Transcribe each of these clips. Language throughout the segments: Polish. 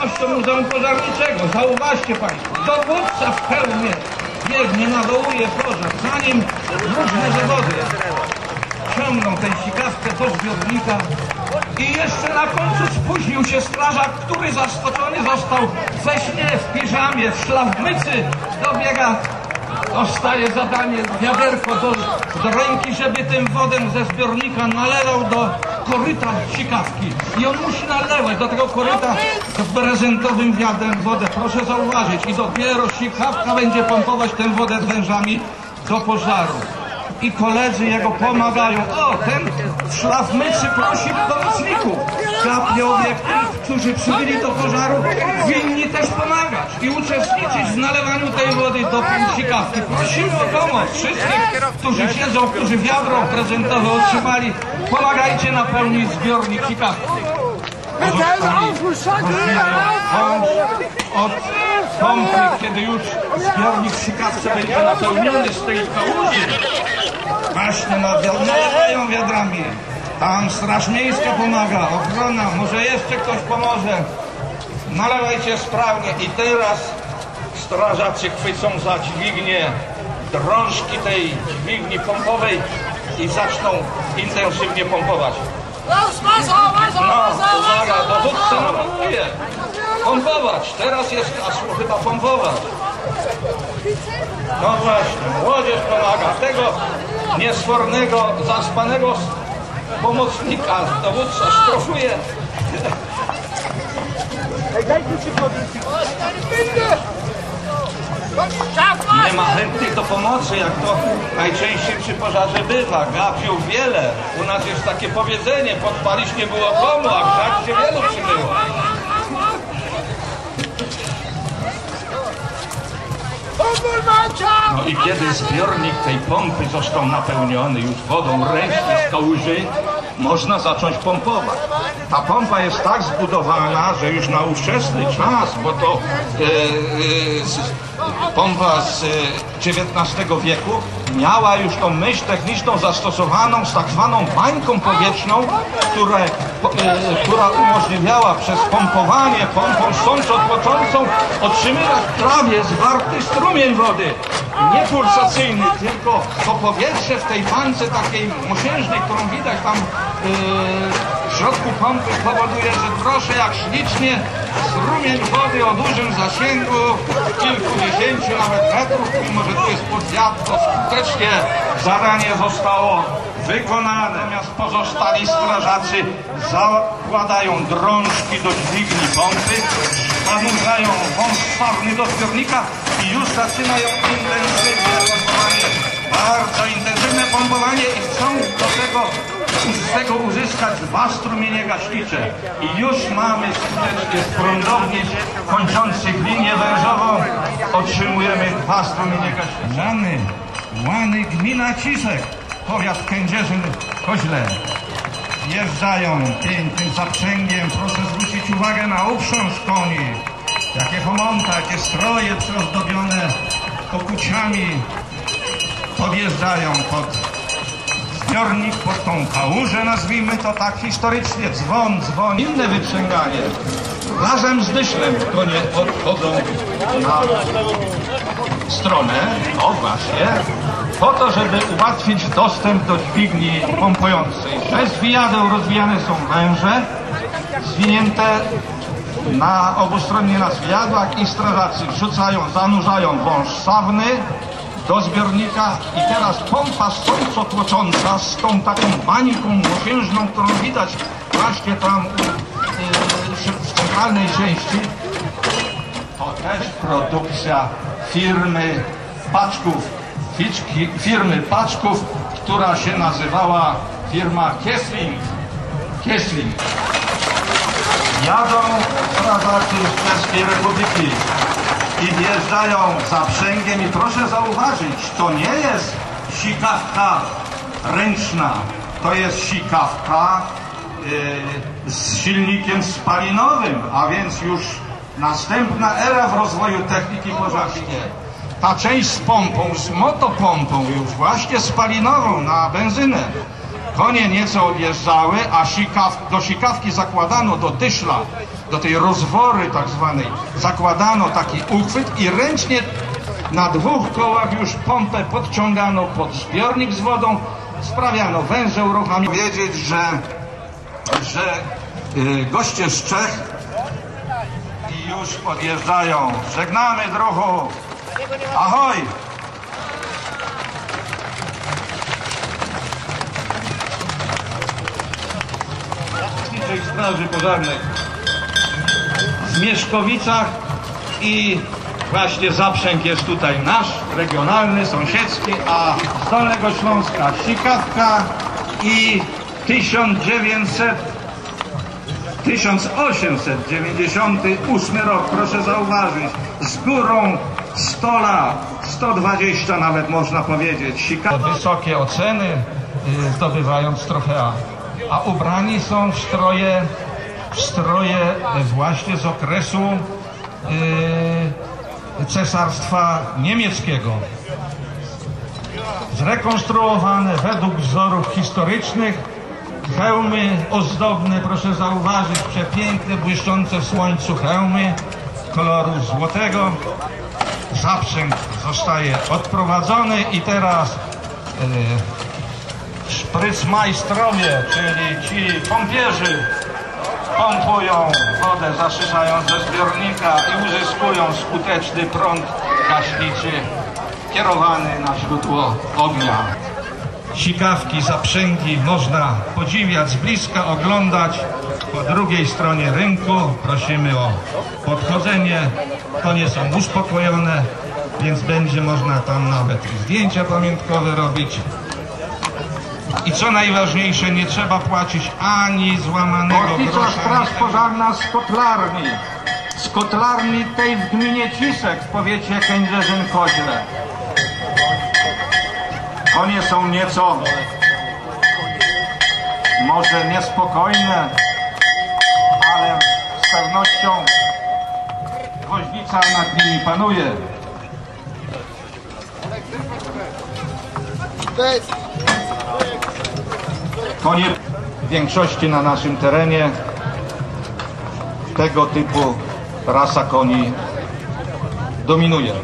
obecnością Muzeum Pożarniczego. Zauważcie Państwo, dowódca w hełmie biegnie, nawołuje pożar, zanim różne zawody ciągną tę sikawkę do zbiornika i jeszcze na końcu spóźnił się strażak, który zaskoczony został we śnie, w piżamie, w szlafmycy, dobiega, dostaje zadanie, wiaderko do ręki, żeby tę wodę ze zbiornika nalewał do koryta sikawki. I on musi nalewać do tego koryta z prezentowym wiadrem wodę. Proszę zauważyć, i dopiero sikawka będzie pompować tę wodę z wężami do pożaru. I koledzy jego pomagają. O, ten w szlafmycy prosi pomocników. Kapiowie, którzy przybyli do pożaru, winni też pomagać i uczestniczyć w nalewaniu tej wody do sikawki. Prosimy o pomoc wszystkich, którzy siedzą, którzy wiadro prezentowe otrzymali. Pomagajcie napełnić zbiornik sikawki. Od pompy, kiedy już zbiornik w sikawce będzie napełniony z tej kałuży. Właśnie nalewają wiadrami. Tam Straż Miejska pomaga, ochrona, może jeszcze ktoś pomoże. Nalewajcie sprawnie i teraz strażacy chwycą za dźwignię drążki tej dźwigni pompowej i zaczną intensywnie pompować. No, uwaga, dowódca nawołuje. Pompować, teraz jest hasło chyba pompować. No właśnie, młodzież pomaga. Tego niesfornego, zaspanego pomocnika dowódca strofuje. Nie ma chętnych do pomocy, jak to najczęściej przy pożarze bywa. Gapiów wiele. U nas jest takie powiedzenie, podpalić nie było komu, a grzać się wielu przybyło. No i kiedy zbiornik tej pompy został napełniony już wodą ręcznie z kałuży, można zacząć pompować. Ta pompa jest tak zbudowana, że już na ówczesny czas, bo to pompa z XIX wieku miała już tą myśl techniczną zastosowaną z tak zwaną bańką powietrzną, która umożliwiała przez pompowanie pompą sącotłoczącą otrzymywać prawie zwarty strumień wody. Nie pulsacyjny, tylko to powietrze w tej bańce takiej mosiężnej, którą widać tam w środku pompy, powoduje, że proszę jak ślicznie strumień wody o dużym zasięgu, kilkudziesięciu nawet metrów, mimo że tu jest podwiat, to skutecznie zadanie zostało wykonane. Natomiast pozostali strażacy zakładają drążki do dźwigni pompy, zanurzają wąż spawny do zbiornika i już zaczynają intensywne pompowanie. Bardzo intensywne pompowanie i chcą z tego uzyskać 2 strumienie gaśnicze. I już mamy skutecznie z prądownic kończących linię wężową otrzymujemy 2 strumienie gaśnicze. Łany, gmina Ciszek, powiat Kędzierzyn-Koźle. Wjeżdżają pięknym zaprzęgiem. Proszę zwrócić uwagę na uprząż koni. Jakie homonta, jakie stroje przyozdobione pokuciami. Podjeżdżają pod zbiornik, pod tą kałużę, nazwijmy to tak historycznie. Dzwon, inne wyprzęganie. Razem z dyszlem konie odchodzą na stronę, o właśnie, po to, żeby ułatwić dostęp do dźwigni pompującej. Bez wijadeł rozwijane są węże, zwinięte obustronnie na zwijadłach i strażacy wrzucają, zanurzają wąż sawny do zbiornika i teraz pompa sącotłocząca z tą taką bańką mosiężną, którą widać właśnie tam w centralnej części. To też produkcja firmy Paczków, która się nazywała firma Kiesling. Jadą strażacy z Czeskiej Republiki i wjeżdżają zaprzęgiem i proszę zauważyć, to nie jest sikawka ręczna, to jest sikawka z silnikiem spalinowym, a więc już następna era w rozwoju techniki pożarskiej. Ta część z pompą, z motopompą już właśnie spalinową na benzynę. Konie nieco odjeżdżały, a do sikawki zakładano do dyszla do tej rozwory tak zwanej, zakładano taki uchwyt i ręcznie na 2 kołach już pompę podciągano pod zbiornik z wodą, sprawiano węże uruchamiane. Wiedzieć, że goście z Czech i już podjeżdżają. Żegnamy, druhu! Ahoj! Straży Pożarnej w Mieszkowicach i właśnie Zaprzęg jest tutaj nasz, regionalny, sąsiedzki, a z Dolnego Śląska Sikawka i 1898 rok, proszę zauważyć, z górą 100 lat, 120 nawet można powiedzieć. Sikawka. Wysokie oceny, zdobywając trofea. A ubrani są w stroje właśnie z okresu Cesarstwa Niemieckiego. Zrekonstruowane według wzorów historycznych, hełmy ozdobne, proszę zauważyć, przepiękne, błyszczące w słońcu hełmy koloru złotego. Zaprzęg zostaje odprowadzony i teraz szprycmajstrowie, czyli ci pompierzy, pompują wodę, zasysają ze zbiornika i uzyskują skuteczny prąd gaśniczy kierowany na źródło ognia. Sikawki, zaprzęgi można podziwiać z bliska, oglądać po drugiej stronie rynku. Prosimy o podchodzenie. Konie są uspokojone, więc będzie można tam nawet zdjęcia pamiątkowe robić. I co najważniejsze, nie trzeba płacić ani złamanego grosza. Straż Pożarna z kotlarni tej w gminie Ciszek w powiecie Kędzierzyn-Koźle. Konie są nieco może niespokojne, ale z pewnością woźnica nad nimi panuje. Konie w większości na naszym terenie tego typu rasa koni dominuje.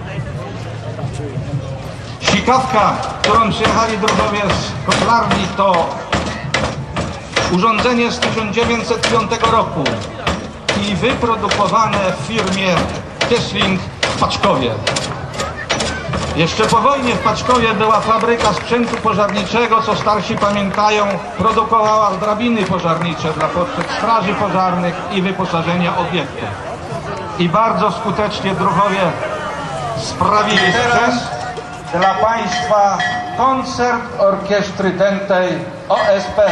Sikawka, którą przyjechali druhowie z kotlarni, to urządzenie z 1905 roku i wyprodukowane w firmie Kessling w Paczkowie. Jeszcze po wojnie w Paczkowie była fabryka sprzętu pożarniczego, co starsi pamiętają, produkowała drabiny pożarnicze dla potrzeb straży pożarnych i wyposażenia obiektów. I bardzo skutecznie druhowie sprawili sprzęt. Dla Państwa koncert orkiestry dętej OSP.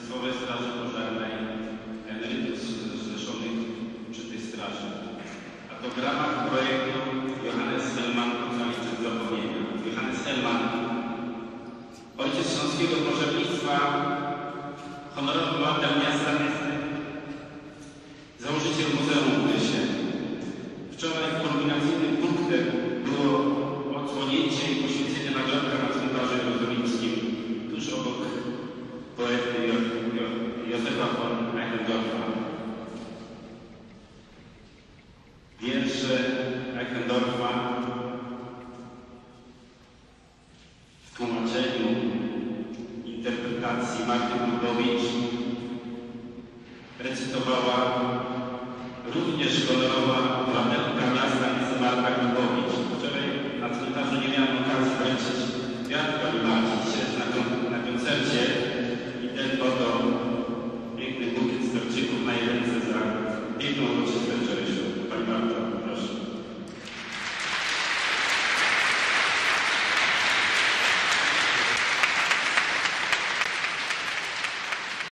Państwowej Straży Pożarnej emerytów zrzeszonych przy tej straży. A to w ramach projektu Johannes Hellmann, ocalicy zapomnienia. Johannes Hellmann, ojciec śląskiego pożarnictwa, honorowy obywatel miasta Gdynia, założyciel Muzeum w Gdyni. Wczoraj kulminacyjnym punktem było odsłonięcie i poświęcenie nagrobka na cmentarzu jerozolimskim, tuż obok poety Józefa von Eichendorfa. Wiersze Eichendorfa w tłumaczeniu interpretacji Marty Grubowicz recytowała również honorowa obywatelka miasta Marta Grubowicz. Wczoraj na cmentarzu nie miałem okazji wręczyć kwiatka i martwić się na koncercie